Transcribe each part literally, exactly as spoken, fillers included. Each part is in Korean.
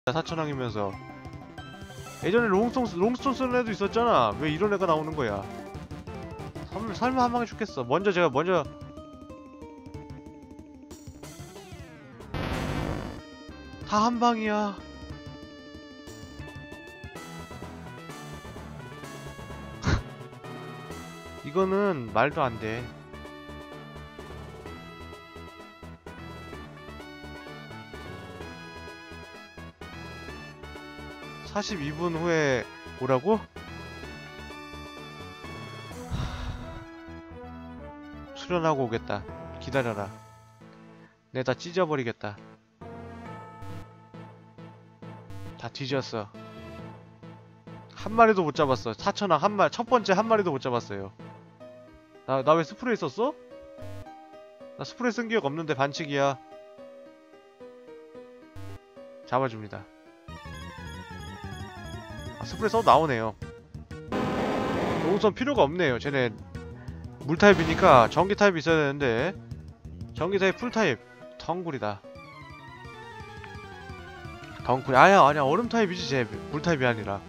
사천왕이면서. 예전에 롱스톤, 롱스톤 쓰는 애도 있었잖아. 왜 이런 애가 나오는 거야? 설마, 설마 한 방에 죽겠어. 먼저 제가 먼저 다 한 방이야. 이거는 말도 안 돼. 사십이 분 후에 오라고? 수련하고 오겠다. 기다려라. 내가 다 찢어버리겠다. 다 뒤졌어. 한 마리도 못 잡았어. 사천왕 한 마리, 첫 번째 한 마리도 못 잡았어요. 나, 나 왜 스프레이 썼어? 나 스프레이 쓴 기억 없는데 반칙이야. 잡아줍니다. 아, 스프레이 써도 나오네요. 우선 필요가 없네요. 쟤네 물타입이니까 전기타입이 있어야 되는데 전기타입 풀타입 덩굴이다. 덩굴이 아야 아니야 얼음타입이지. 쟤 물타입이 아니라.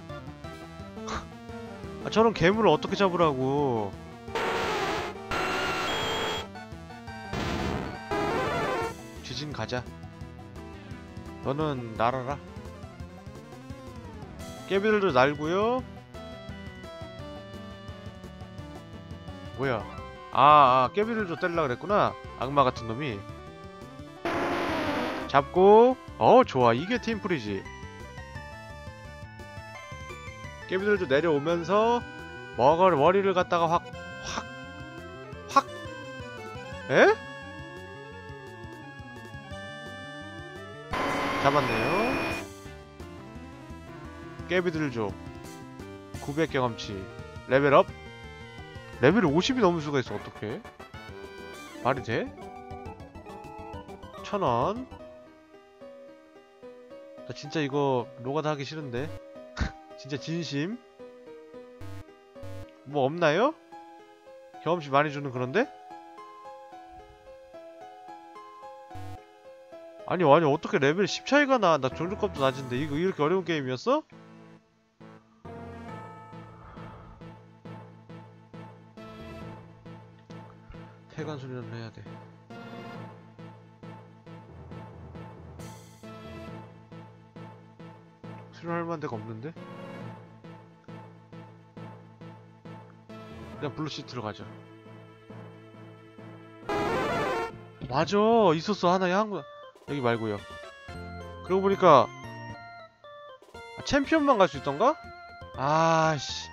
아, 저런 괴물을 어떻게 잡으라고. 지진 가자. 너는 날아라. 깨비들도 날고요. 뭐야? 아, 아 깨비들도 때리려고 그랬구나. 악마 같은 놈이. 잡고. 어 좋아. 이게 팀플이지. 깨비들도 내려오면서 머걸 머리를 갖다가 확 확 확 에? 잡았네요. 깨비들족 구백 경험치 레벨업. 레벨이 오십이 넘을 수가 있어. 어떡해? 말이 돼? 천 원. 나 진짜 이거 노가다 하기 싫은데. 진짜 진심. 뭐 없나요? 경험치 많이 주는 그런데? 아니 아니 어떻게 레벨 십 차이가 나. 나 종족값도 낮은데 이거 이렇게 어려운 게임이었어? 태관 수련을 해야 돼. 수련할 만한 데가 없는데? 그냥 블루시트로 가자. 맞아 있었어 하나에 한국 여기 말고요. 그러고 보니까 아, 챔피언만 갈 수 있던가? 아씨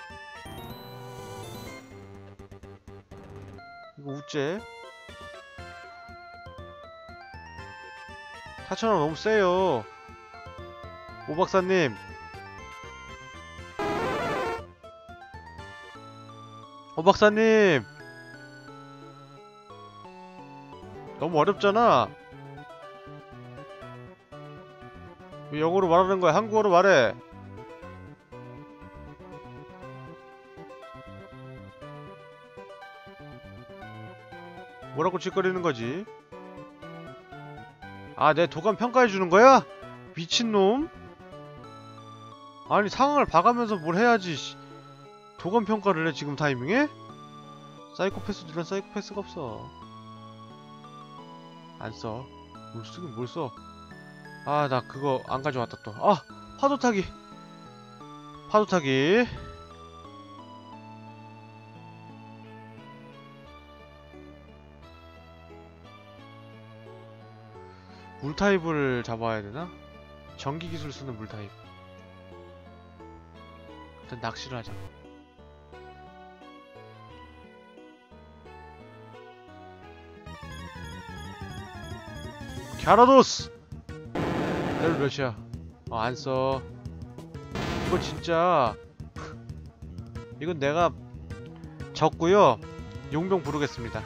이거 우째 사천 원 너무 세요. 오 박사님 오 박사님 너무 어렵잖아. 왜 영어로 말하는 거야? 한국어로 말해. 뭐라고 짓거리는 거지? 아, 내 도감 평가해주는 거야? 미친놈? 아니, 상황을 봐가면서 뭘 해야지. 도감 평가를 해, 지금 타이밍에? 사이코패스들은 사이코패스가 없어. 안 써. 뭘 쓰긴 뭘 써. 아, 나 그거 안 가져왔다 또. 아! 파도 타기! 파도 타기. 물타입을 잡아야 되나? 전기 기술 쓰는 물타입. 일단 낚시를 하자. 갸라도스! 레벨 몇이야? 어, 안 써. 이거 진짜 이건 내가 졌고요. 용병 부르겠습니다.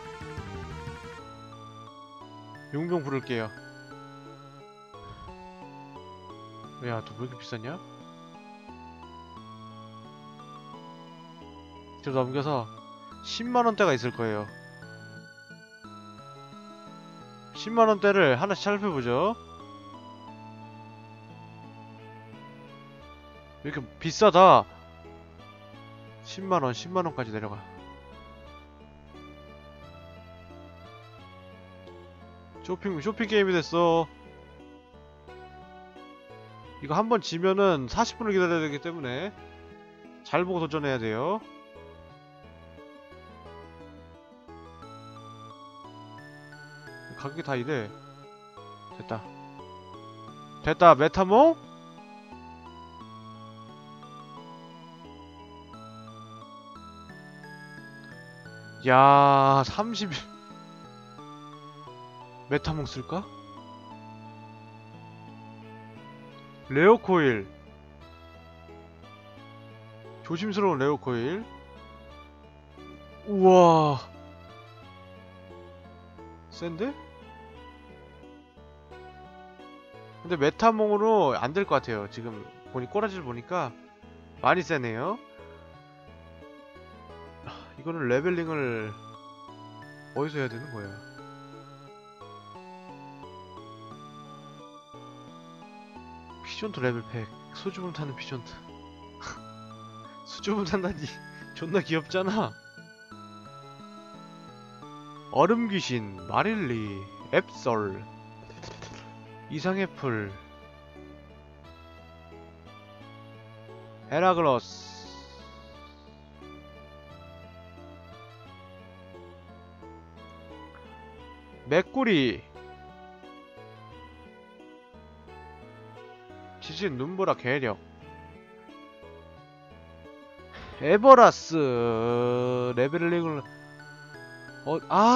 용병 부를게요. 야, 너 왜 이렇게 비쌌냐? 좀 넘겨서 십만 원대가 있을 거예요. 십만 원대를 하나씩 살펴보죠. 왜 이렇게 비싸다. 십만원 십만원까지 내려가. 쇼핑 쇼핑 게임이 됐어. 이거 한번 지면은 사십 분을 기다려야 되기 때문에 잘 보고 도전해야 돼요. 가격이 다 이래. 됐다. 됐다. 메타몽? 야, 삼십 메타몽 쓸까? 레어코일. 조심스러운 레어코일. 우와, 센데? 근데 메타몽으로 안 될 것 같아요. 지금 보니 꼬라지를 보니까 많이 세네요. 이거는 레벨링을 어디서 해야 되는 거야? 피존트 레벨 백. 수줍음 타는 피존트. 수줍음 탄다니 존나 귀엽잖아. 얼음 귀신, 마릴리, 앱솔, 이상의 풀, 헤라글로스, 맥구리, 지진 눈보라 괴력, 에버라스 레벨링을 어,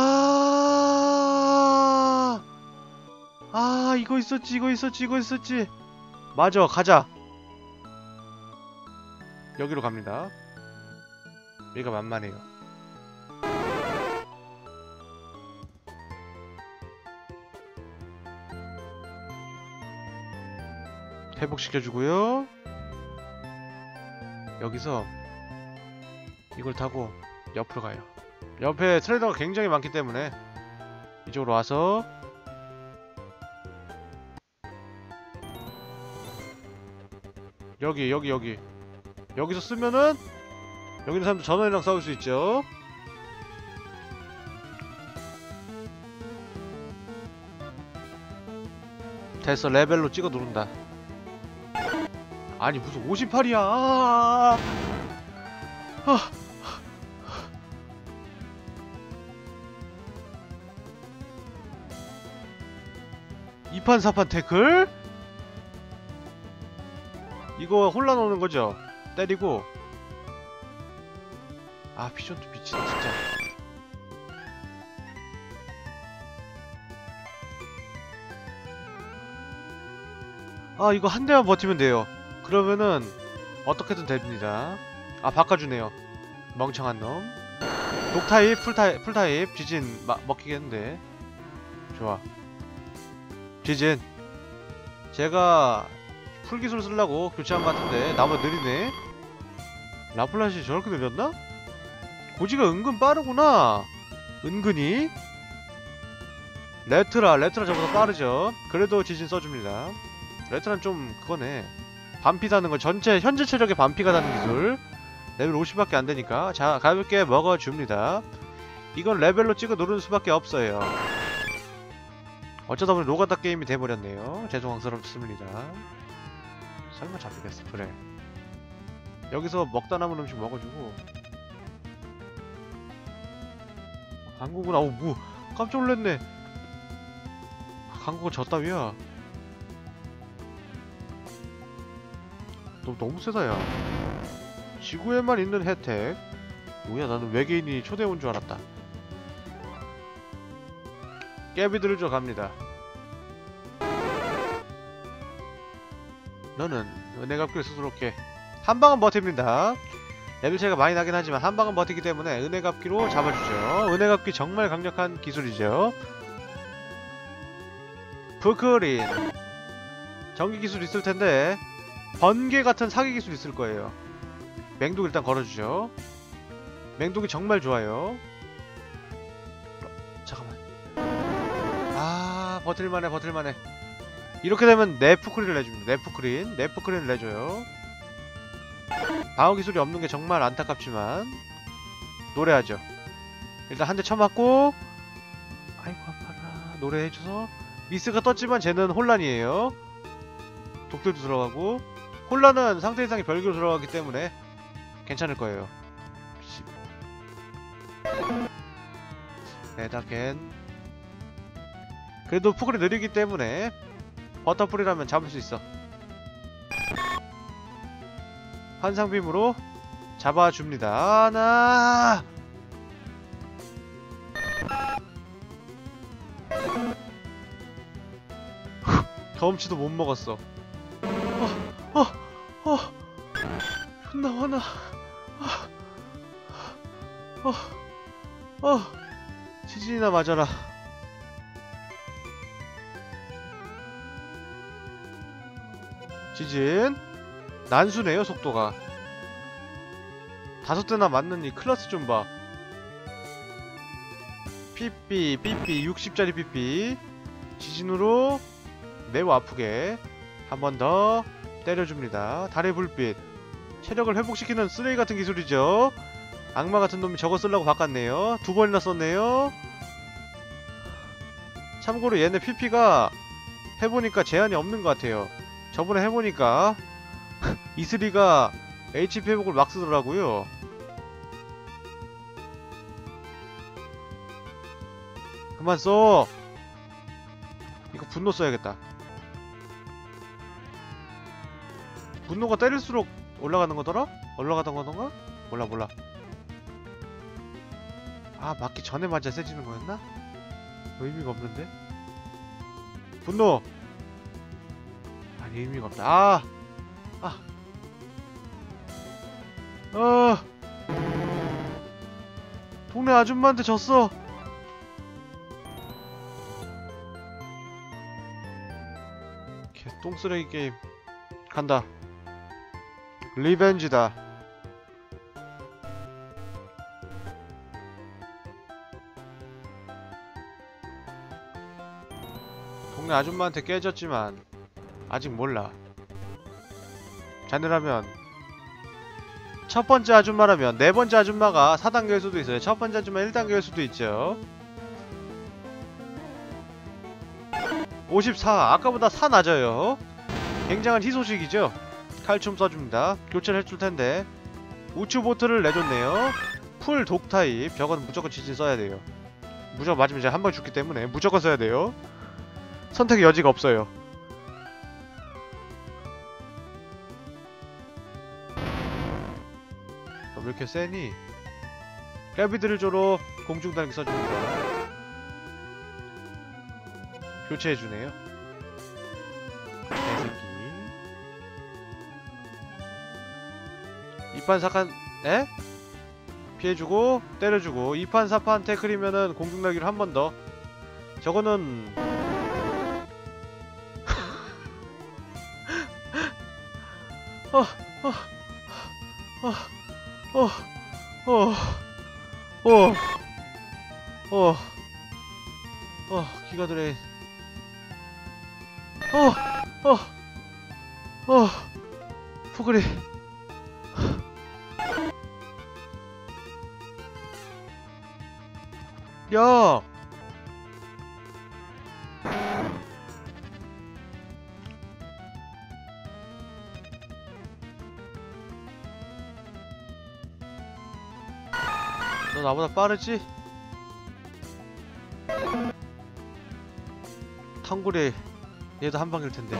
아, 아, 이거 있었지, 이거 있었지, 이거 있었지. 맞아, 가자. 여기로 갑니다. 여기가 만만해요. 회복시켜주고요. 여기서 이걸 타고 옆으로 가요. 옆에 트레이더가 굉장히 많기 때문에 이쪽으로 와서 여기 여기 여기 여기서 쓰면은 여기 있는 사람도 전원이랑 싸울 수 있죠. 됐어. 레벨로 찍어 누른다. 아니 무슨 오십팔이야. 아, 아. 이판 사판 태클? 이거 혼란 오는 거죠? 때리고. 아, 피존트 미친 진짜. 아, 이거 한 대만 버티면 돼요. 그러면은 어떻게든 됩니다. 아, 바꿔주네요. 멍청한 놈. 독타입, 풀타입, 풀타입, 지진 마, 먹히겠는데. 좋아. 지진. 제가 풀기술 쓰려고 교체한 것 같은데 나보다 느리네. 라플라시 저렇게 느렸나? 고지가 은근 빠르구나. 은근히. 레트라, 레트라 저보다 빠르죠. 그래도 지진 써줍니다. 레트라는 좀 그거네. 반피 다는 거, 전체 현재 체력에 반피가 다는 기술. 레벨 오십밖에 안 되니까. 자, 가볍게 먹어줍니다. 이건 레벨로 찍어 누르는 수밖에 없어요. 어쩌다 보니 노가다 게임이 돼버렸네요. 죄송스럽습니다. 설마 잡히겠어. 그래. 여기서 먹다 남은 음식 먹어주고. 한국은 아우 뭐 깜짝 놀랐네. 한국은 저 따위야. 너 너무 세다 야. 지구에만 있는 혜택. 뭐야, 나는 외계인이 초대해 온 줄 알았다. 깨비들을 줘 갑니다. 너는 은혜갑기를 수두룩해. 한방은 버팁니다. 레벨 차이가 많이 나긴 하지만 한방은 버티기 때문에 은혜갑기로 잡아주죠. 은혜갑기 정말 강력한 기술이죠. 부크린. 전기 기술 있을 텐데 번개 같은 사기 기술 있을 거예요. 맹독 일단 걸어주죠. 맹독이 정말 좋아요. 잠깐만. 아, 버틸만해, 버틸만해. 이렇게 되면 네프크린을 내줍니다. 네프크린, 네프크린을 내줘요. 방어 기술이 없는 게 정말 안타깝지만 노래하죠. 일단 한 대 쳐맞고, 아이고 아파라. 노래해줘서 미스가 떴지만 쟤는 혼란이에요. 독들도 들어가고, 혼란은 상태 이상이 별개로 들어가기 때문에 괜찮을 거예요. 에다겐. 그래도 푸글이 느리기 때문에 버터풀이라면 잡을 수 있어. 환상빔으로 잡아줍니다. 하나. 경험치도 못 먹었어. 어, 어, 어. 존나 화나. 어, 어, 어. 지진이나 맞아라. 지진. 난수네요, 속도가. 다섯 대나 맞는 이 클라스 좀 봐. 삐삐, 삐삐, 육십짜리 삐삐. 지진으로 매우 아프게 한 번 더 때려줍니다. 달의 불빛. 체력을 회복시키는 쓰레기 같은 기술이죠. 악마 같은 놈이 저거 쓰려고 바꿨네요. 두 번이나 썼네요. 참고로 얘네 피피가 해보니까 제한이 없는 것 같아요. 저번에 해보니까 이슬이가 에이치피 회복을 막 쓰더라고요. 그만 써. 이거 분노 써야겠다. 분노가 때릴수록 올라가는 거더라? 올라가던 거던가? 몰라 몰라. 아, 맞기 전에 맞아 세지는 거였나? 의미가 없는데? 분노! 아니, 의미가 없다. 아! 아! 아! 동네 아줌마한테 졌어! 개 똥쓰레기 게임. 간다. 리벤지다. 동네 아줌마한테 깨졌지만 아직 몰라. 자네라면, 첫 번째 아줌마라면 네 번째 아줌마가 사 단계일 수도 있어요. 첫 번째 아줌마 일 단계일 수도 있죠. 오십사. 아까보다 사 낮아요. 굉장한 희소식이죠. 칼춤 써줍니다. 교체를 해줄 텐데. 우추 보트를 내줬네요. 풀 독 타입. 저건 무조건 지진 써야 돼요. 무조건 맞으면 이제 한 방 죽기 때문에 무조건 써야 돼요. 선택의 여지가 없어요. 왜 이렇게 세니? 깨비드를 공중단기 써줍니다. 교체해주네요. 개새끼. 이판 사판, 에? 피해주고 때려주고 이판 사판 태클이면은 공중날기를 한 번 더. 저거는 어, 어, 어, 어, 어, 어, 어, 어, 기가드레인. 어, 어, 어, 푸그리. 야! 너 나보다 빠르지? 탕구리 얘도 한 방일 텐데.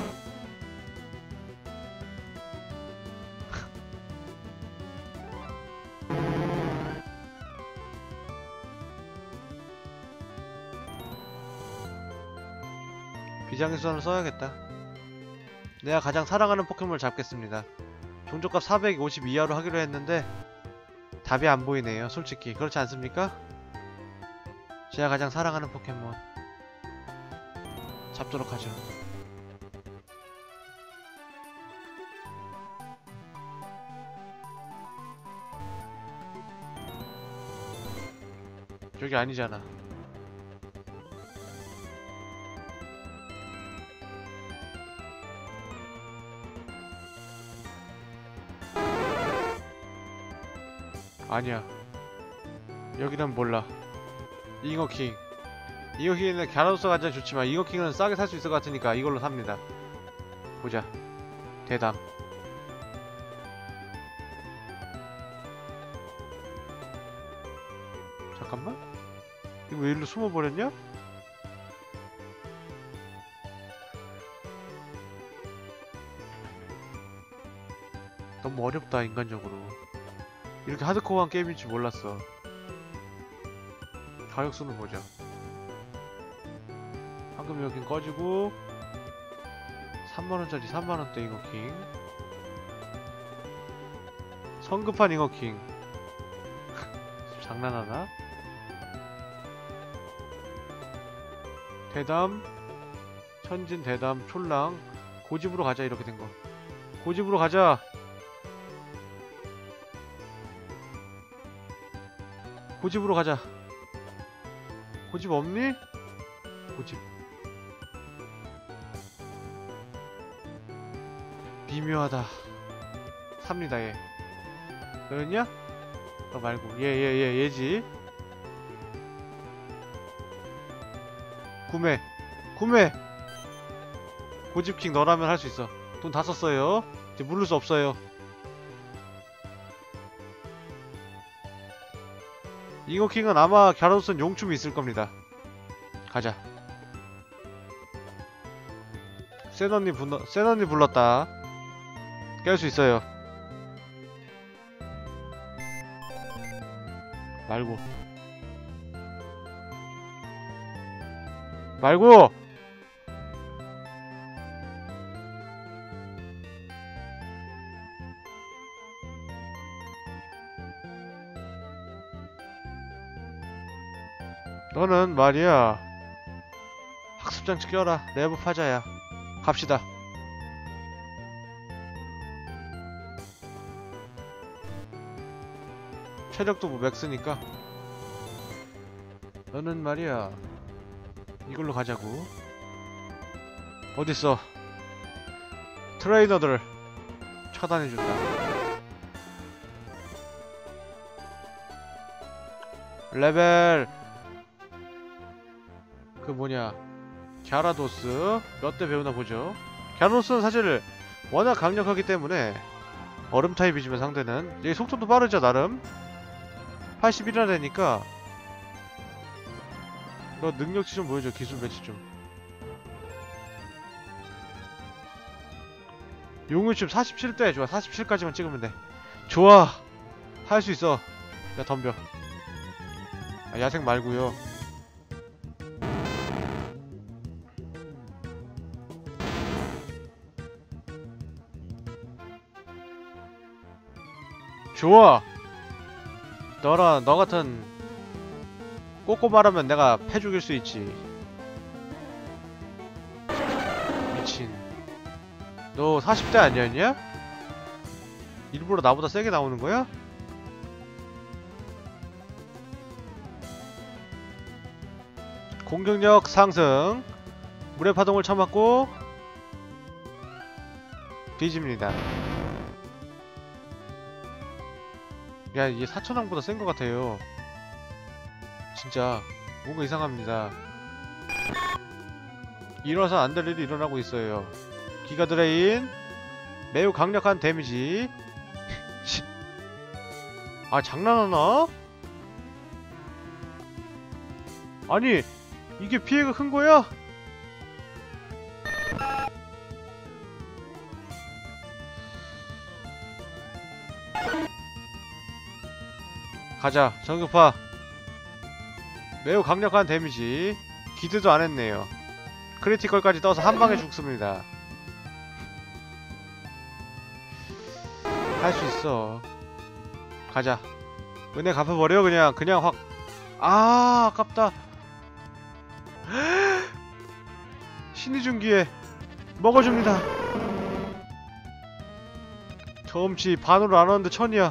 비장의 수단을 써야겠다. 내가 가장 사랑하는 포켓몬을 잡겠습니다. 종족값 사백오십 이하로 하기로 했는데 답이 안 보이네요. 솔직히 그렇지 않습니까? 제가 가장 사랑하는 포켓몬 잡도록 하죠. 여기 아니잖아. 아니야. 여기는 몰라. 잉어킹. 잉어킹은 갸라도스가 가장 좋지만 잉어킹은 싸게 살 수 있을 것 같으니까 이걸로 삽니다. 보자. 대담. 잠깐만. 이거 왜 일로 숨어버렸냐? 너무 어렵다 인간적으로. 이렇게 하드코어한 게임인지 몰랐어. 가격수는 보자. 방금 여긴 꺼지고 삼만원짜리 삼만원대 잉어킹. 성급한 잉어킹. 장난하나? 대담, 천진, 대담, 촐랑. 고집으로 가자. 이렇게 된거 고집으로 가자. 고집으로 가자. 고집 없니? 고집. 미묘하다. 삽니다 얘. 너였냐? 너 말고 얘 얘 얘 얘지. 구매 구매. 고집킹 너라면 할 수 있어. 돈 다 썼어요. 이제 물을 수 없어요. 잉어킹은 아마 갸라도스는 용춤이 있을 겁니다. 가자. 센 언니 불러, 센 언니 불렀다. 깰 수 있어요. 말고. 말고! 너는 말이야. 학습장치 껴라. 내부 파자야. 갑시다. 체력도 뭐 맥스니까. 너는 말이야. 이걸로 가자고. 어딨어? 트레이너들 차단해준다. 레벨 그 뭐냐 갸라도스 몇 대 배우나 보죠. 갸라도스는 사실 워낙 강력하기 때문에 얼음 타입이지만 상대는 얘 속도도 빠르죠 나름. 팔십일이나 되니까. 너 능력치 좀 보여줘. 기술 배치 좀. 용의춤 사십칠 대. 좋아. 사십칠까지만 찍으면 돼. 좋아. 할 수 있어. 야 덤벼. 아, 야생 말고요. 좋아. 너라 너 같은 꼬꼬마라면 내가 패 죽일 수 있지. 미친. 너 사십 대 아니었냐? 일부러 나보다 세게 나오는 거야? 공격력 상승. 물의 파동을 처맞고 뒤집니다. 야, 이게 사천왕보다 센 것 같아요. 진짜 뭔가 이상합니다. 일어서 안 될 일이 일어나고 있어요. 기가 드레인 매우 강력한 데미지. 아 장난하나? 아니 이게 피해가 큰 거야? 가자. 정격파. 매우 강력한 데미지. 기대도 안 했네요. 크리티컬까지 떠서 한 방에 죽습니다. 할 수 있어. 가자. 은혜 갚아버려 그냥. 그냥 확. 아 아깝다. 신이 준 기회 먹어줍니다. 점치 반으로 안 왔는데 천이야.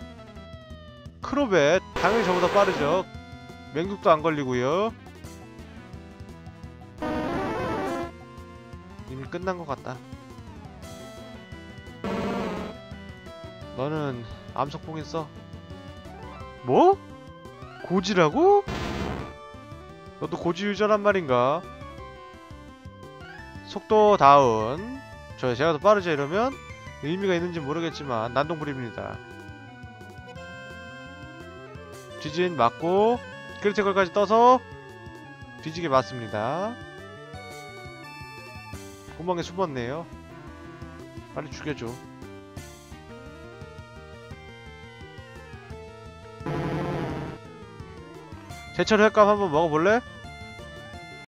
크로벳 당연히 저보다 빠르죠. 맹독도 안 걸리고요. 이미 끝난 것 같다. 너는 암석봉인 써. 뭐? 고지라고? 너도 고지 유저란 말인가? 속도 다운. 저 제가 더 빠르죠 이러면? 의미가 있는지 모르겠지만 난동불입니다. 뒤진 맞고 크리티컬까지 떠서 뒤지게 맞습니다. 구멍에 숨었네요. 빨리 죽여줘. 제철 횟감 한번 먹어볼래?